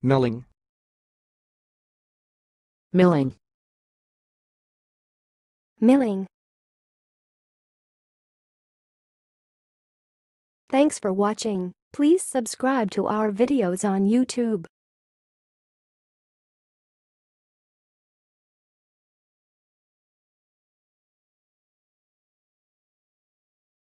Milling. Milling. Milling. Thanks for watching. Please subscribe to our videos on YouTube.